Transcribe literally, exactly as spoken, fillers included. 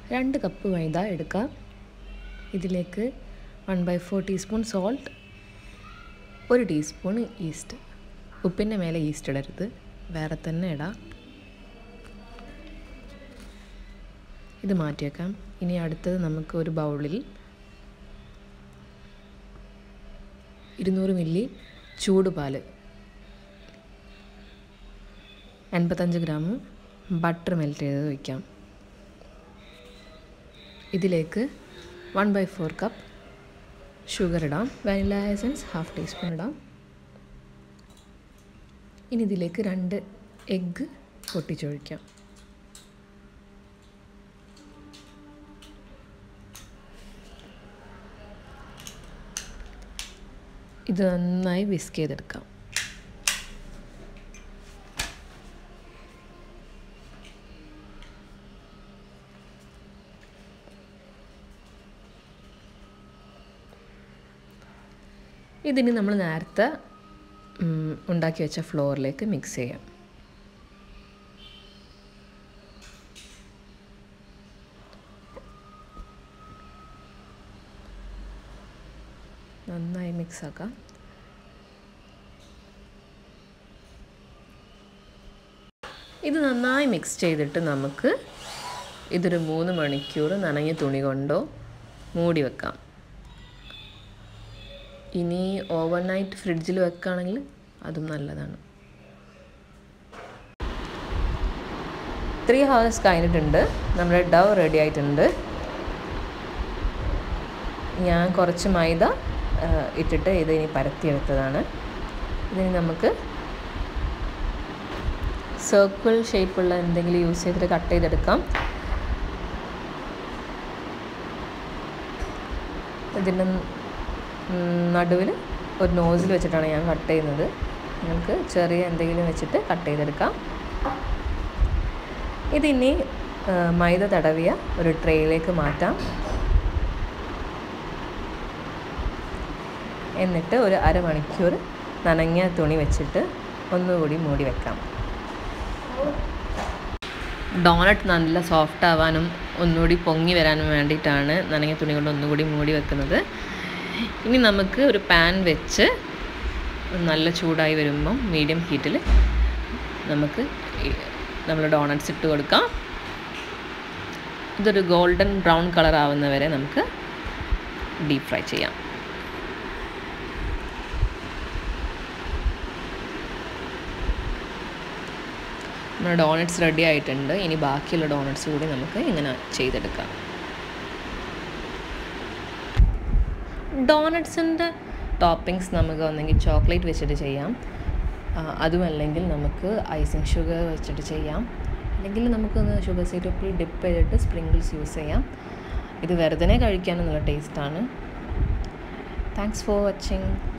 രണ്ട് കപ്പ് മൈദ എടുക്കാം. ഇതിലേക്ക് one by four teaspoon salt, ഒരു ടീസ്പൂൺ ഈസ്റ്റ്. ഉപ്പിൻ്റെ മേലെ ഈസ്റ്റ് ഇടരുത്, വേറെ തന്നെ ഇടാം. ഇത് മാറ്റി വെക്കാം. ഇനി അടുത്തത് നമുക്ക് ഒരു ബൗളിൽ ഇരുന്നൂറ് മില്ലി ചൂടുപാൽ, എൺപത്തഞ്ച് ഗ്രാം ബട്ടർ മെൽറ്റ് ചെയ്ത് വയ്ക്കാം. ഇതിലേക്ക് one by four cup sugar ഇടാം. വാനില എസൻസ് ഹാഫ് ടീസ്പൂൺ ഇടാം. ഇനി ഇതിലേക്ക് രണ്ട് എഗ്ഗ് പൊട്ടിച്ചൊഴിക്കാം. ഇത് നന്നായി വിസ്ക് ചെയ്തെടുക്കാം. ഇതിന് നമ്മൾ നേരത്തെ ഉണ്ടാക്കി വെച്ച ഫ്ലോറിലേക്ക് മിക്സ് ചെയ്യാം. നന്നായി മിക്സ് ആക്കാം. ഇത് നന്നായി മിക്സ് ചെയ്തിട്ട് നമുക്ക് ഇതൊരു മൂന്ന് മണിക്കൂർ നനഞ്ഞ തുണി കൊണ്ടോ മൂടി വെക്കാം. ഇനി ഓവർ നൈറ്റ് ഫ്രിഡ്ജിൽ വെക്കുകയാണെങ്കിൽ അതും നല്ലതാണ്. ത്രീ ഹവേഴ്സ് കഴിഞ്ഞിട്ടുണ്ട്. നമ്മുടെ ഡൗ റെഡി ആയിട്ടുണ്ട്. ഞാൻ കുറച്ച് മൈദ ഇട്ടിട്ട് ഇത് ഇനി പരത്തിയെടുത്തതാണ്. ഇതിന് നമുക്ക് സർക്കിൾ ഷേപ്പുള്ള എന്തെങ്കിലും യൂസ് ചെയ്തിട്ട് കട്ട് ചെയ്തെടുക്കാം. ഇതിൻ്റെ നടുവിൽ ഒരു നോസിൽ വെച്ചിട്ടാണ് ഞാൻ കട്ട് ചെയ്യുന്നത്. നിങ്ങൾക്ക് ചെറിയ എന്തെങ്കിലും വെച്ചിട്ട് കട്ട് ചെയ്തെടുക്കാം. ഇതിനി മൈദ തടവിയ ഒരു ട്രേയിലേക്ക് മാറ്റാം. എന്നിട്ട് ഒരു അരമണിക്കൂർ നനഞ്ഞ തുണി വെച്ചിട്ട് ഒന്നുകൂടി മൂടി വെക്കാം. ഡോണറ്റ് നല്ല സോഫ്റ്റ് ആവാനും ഒന്നുകൂടി പൊങ്ങി വരാനും വേണ്ടിയിട്ടാണ് നനഞ്ഞ തുണി കൊണ്ട് ഒന്നുകൂടി മൂടി വെക്കുന്നത്. ഇനി നമുക്ക് ഒരു പാൻ വെച്ച് നല്ല ചൂടായി വരുമ്പം മീഡിയം ഹീറ്റിൽ നമുക്ക് നമ്മൾ ഡോണറ്റ്സ് ഇട്ട് കൊടുക്കാം. ഇതൊരു ഗോൾഡൻ ബ്രൗൺ കളർ ആവുന്നവരെ നമുക്ക് ഡീപ്പ് ഫ്രൈ ചെയ്യാം. നമ്മുടെ ഡോണറ്റ്സ് റെഡി ആയിട്ടുണ്ട്. ഇനി ബാക്കിയുള്ള ഡോണറ്റ്സ് കൂടി നമുക്ക് ഇങ്ങനെ ചെയ്തെടുക്കാം. ഡോണറ്റ്സിൻ്റെ ടോപ്പിങ്സ് നമുക്ക് ഒന്നെങ്കിൽ ചോക്ലേറ്റ് വെച്ചിട്ട് ചെയ്യാം, അതുമല്ലെങ്കിൽ നമുക്ക് ഐസിങ് ഷുഗർ വെച്ചിട്ട് ചെയ്യാം, അല്ലെങ്കിൽ നമുക്കൊന്ന് ഷുഗർ സിറപ്പിൽ ഡിപ്പ് ചെയ്തിട്ട് സ്പ്രിങ്കിൾസ് യൂസ് ചെയ്യാം. ഇത് വെറുതെ കഴിക്കാനും നല്ല ടേസ്റ്റാണ്. Thanks for watching.